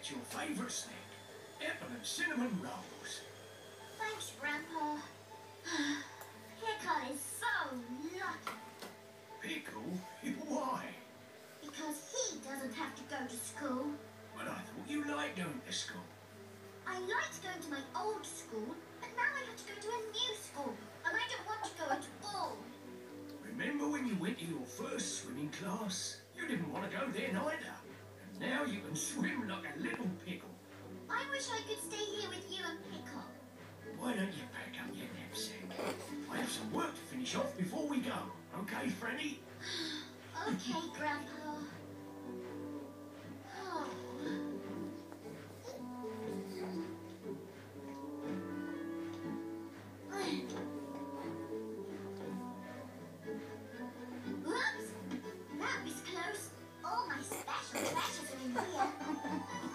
What's your favourite snack? Apple and cinnamon rolls. Thanks, Grandpa. Pickle is so lucky. Pickle? Why? Because he doesn't have to go to school. But I thought you liked going to school. I liked going to my old school, but now I have to go to a new school, and I don't want to go at all. Remember when you went to your first swimming class? You didn't want to go then either. And now you can swim like a little pickle. I wish I could stay here with you and Pickle. Why don't you pack up your knapsack? I have some work to finish off before we go. Okay, Franny? Okay, Grandpa. Oh. Whoops! That was close. All my special treasures are in here.